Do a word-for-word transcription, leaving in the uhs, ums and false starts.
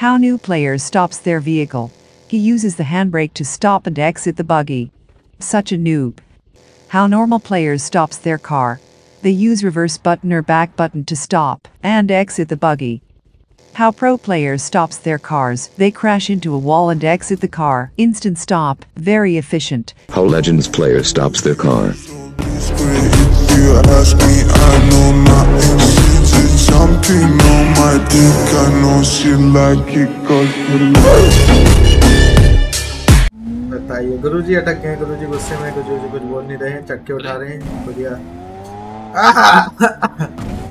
How new player stops their vehicle. He uses the handbrake to stop and exit the buggy. Such a noob. How normal players stops their car. They use reverse button or back button to stop and exit the buggy. How pro players stops their cars. They crash into a wall and exit the car. Instant stop. Very efficient. How legends player stops their car. बताइए गुरुजी अटक गए। गुरुजी गुस्से में गुरुजी कुछ बोल नहीं रहे हैं, चक्के उठा रहे हैं। बढ़िया।